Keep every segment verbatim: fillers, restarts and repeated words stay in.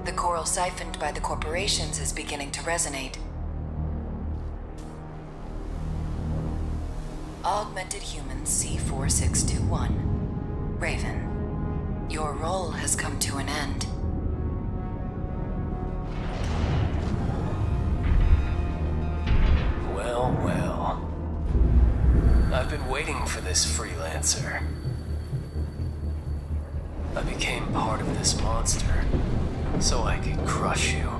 The coral siphoned by the corporations is beginning to resonate. Augmented Human C four six two one. Raven, your role has come to an end. Well, well. I've been waiting for this freelancer. I became part of this monster, so I could crush you.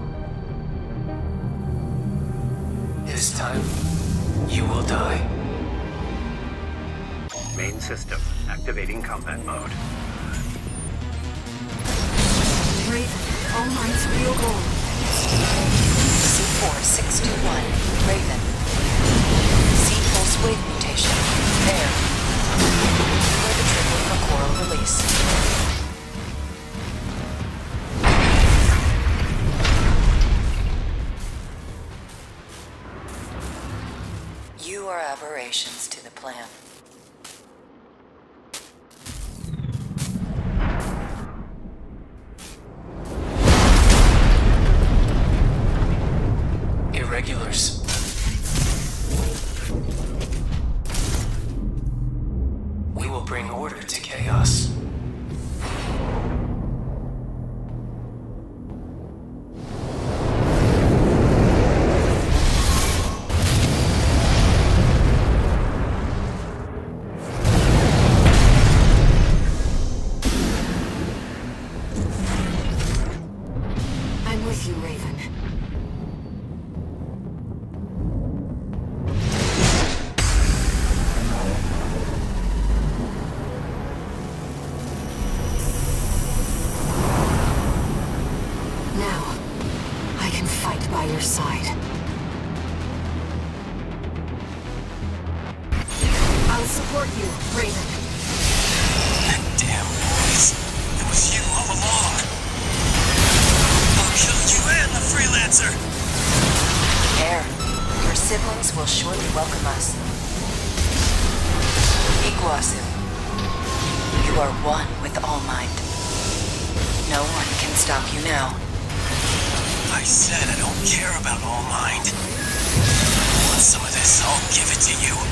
This time, you will die. Main system, activating combat mode. Raven, Allmind's real goal. C four six two one, Raven. C pulse wave mutation. There. You are the trigger for coral release. You are aberrations to the plan. Irregulars. We will bring order to chaos. I'm with you, Raven. Will surely welcome us. Iguazu, you are one with Allmind. No one can stop you now. I said I don't care about Allmind. Want some of this? I'll give it to you.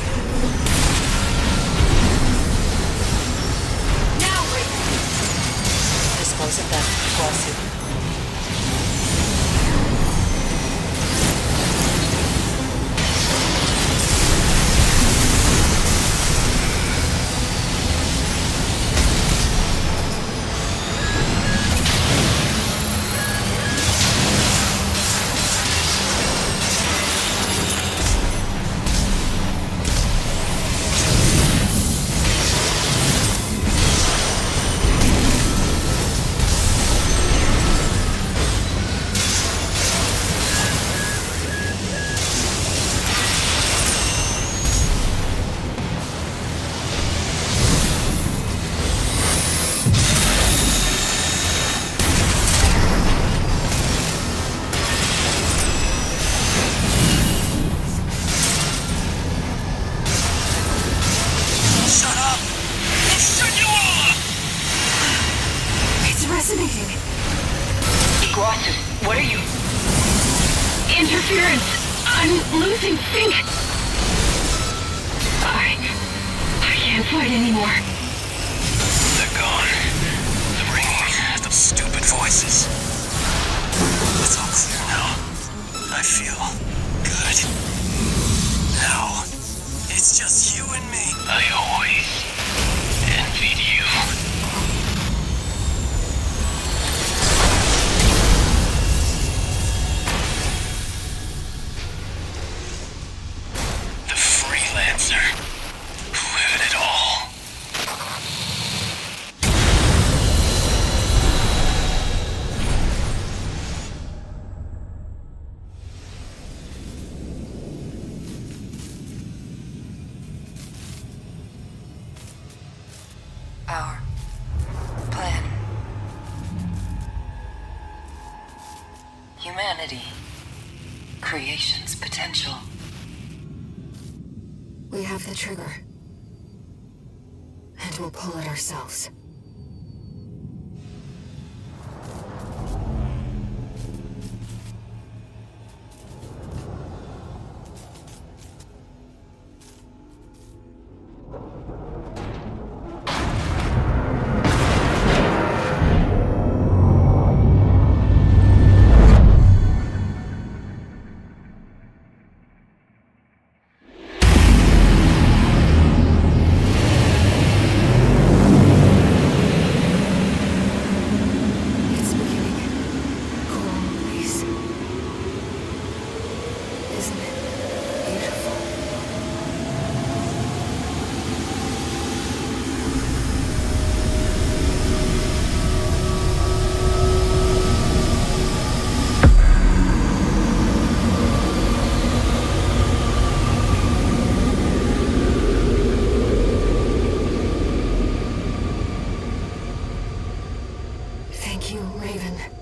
Now, Raven! Dispose of them, Iguazu. Iguazu, what are you? Interference! I'm losing sync! I... I can't fight anymore. They're gone. The ringing, the stupid voices. It's all clear now. I feel good. Now, it's just you and me. I always envied you. Who had it all? Our plan. Humanity. Creation's potential. We have the trigger. And we'll pull it ourselves. Raven.